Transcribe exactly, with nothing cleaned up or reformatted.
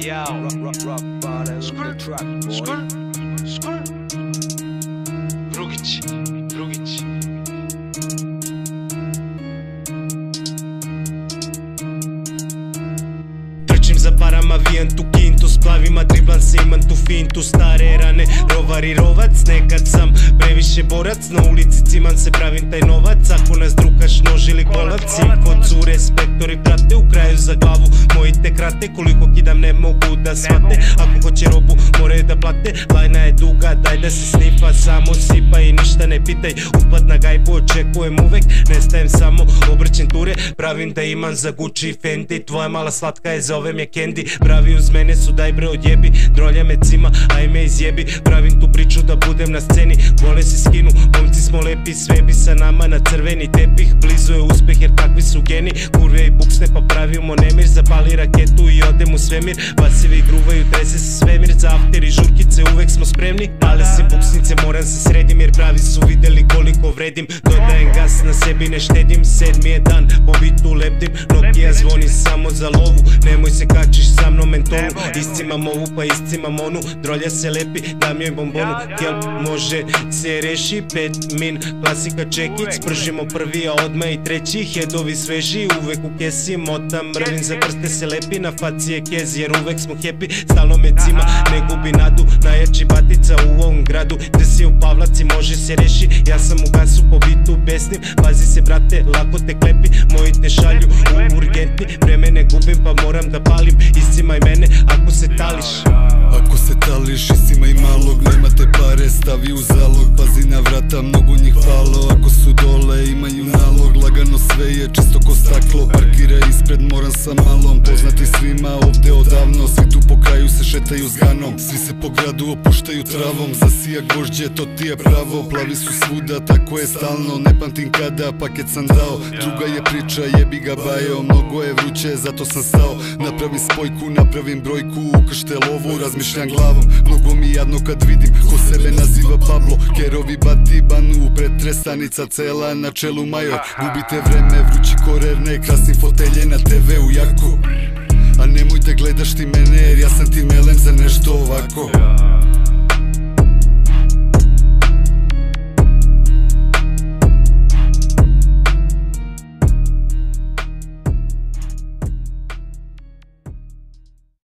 Skr, skr, skr. Drugić, drugić. Trčim za parama, vijem tu kintu, splavima driblam se, imam tu fintu. Stare rane, rovar i rovac, nekad sam previše borac. Na ulici ciman se, pravim taj novac. Ako nas drukaš nož ili kolac, simko cure, spektori prate. U kraju za glavu moji te krate, koliko kidam ne mogu da shvate. Ako hoće robu more da plate, lajna je duga, daj da se snifa. Samo sipa i ništa ne pitaj, upad na gajbu očekujem uvek. Nestajem samo, obrćem ture, pravim da imam za Gucci i Fendi. Tvoja mala slatka je, zove me Candy. Pravi uz mene su, daj bre odjebi, drolja me cima, aj me izjebi. Pravim tu priču da budem na sceni, gole se skinu, momci smo lepi. Sve bi sa nama na crveni tepih, blizu je uspeh jer takvi su geni. Kurve i buksne pa pravimo nemir, zapali raketu i odem u svemir. Basevi gruvaju, trese se svemir, za after i žurkice uvek smo spremni. Ale se buksnice, moram se sredim jer pravi su videli koliko vredim. Dodajem gas, na sebi ne štedim, sedmi je dan, po bitu lebdim. Nokia zvoni samo za lovu, nemoj se kačiš sa mnom mentolu. Iscimam ovu pa iscimam onu, drolja se lepi, dam joj bombonu. Kelp može se reši, pet min, klasika čekić. Spržimo prvi, a odmah i treći, headovi sveži, uvek u kesi. Motam mrvin, za prste se lepi, na faci je kez jer uvek smo happy. Stalno me cima, ne gubi nadu, najjači batica u ovom gradu. Gde si u Pavlaci, može se reši, ja sam u gasu po bitu besnim. Pazi se brate, lako te klepi, moji te šalju u urgentni. Vreme ne gubim pa moram da palim, iscimaj mene ako se tališ. Ako se tališ, iscimaj malog, nemate pare, stavi u zalog. Pazi na vrata, mnogo njih palo, ako su dole imaju nalog. Lagano sve je čisto ko staklo, parkira ispred, moram sa malom. Poznati svima ovde odavno, svi tu po kraju se šetaju s ganom. Svi se po gradu opuštaju travom, zasija gvožđe, to ti je pravo. Plavi su svuda, tako je stalno, ne pamtim kada paket sam dao. Druga je priča, jebi ga bajo, mnogo je vruće, zato sam stao. Napravim spojku, napravim brojku, ukršte lovu, razmišljam glavom. Mnogo mi jadno kad vidim ko sebe naziva Pablo. Kerovi bati banu, pretrestanica cela, na čelu major. Gubite vreme, vrući korer, ne krasni fotelje na te ve u jaku. A nemoj da gledaš ti mene jer ja sam ti melem za nešto ovako.